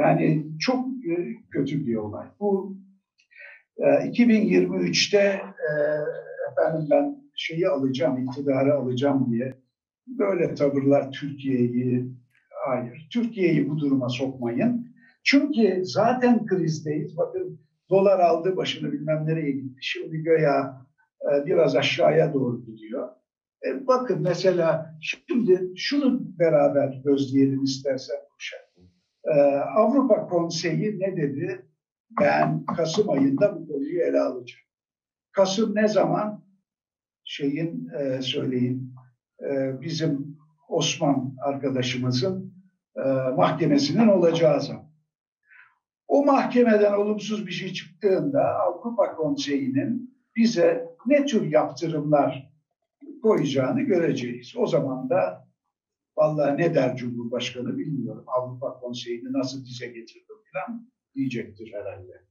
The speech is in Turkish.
Yani çok kötü bir olay. Bu 2023'te efendim ben şeyi alacağım, iktidarı alacağım diye böyle tavırlar hayır, Türkiye'yi bu duruma sokmayın. Çünkü zaten krizdeyiz. Bakın dolar aldı başını bilmem nereye gitti. Şimdi göya biraz aşağıya doğru gidiyor. Bakın mesela şimdi şunu beraber gözleyelim istersen Kuşak. Avrupa Konseyi ne dedi? Ben Kasım ayında bu konuyu ele alacağım. Kasım ne zaman? Söyleyin, bizim Osman arkadaşımızın mahkemesinin olacağı zaman. O mahkemeden olumsuz bir şey çıktığında Avrupa Konseyi'nin bize ne tür yaptırımlar koyacağını göreceğiz. O zaman da vallahi ne der Cumhurbaşkanı bilmiyorum. Avrupa Konseyi'ni nasıl dize getirdim falan diyecektir herhalde.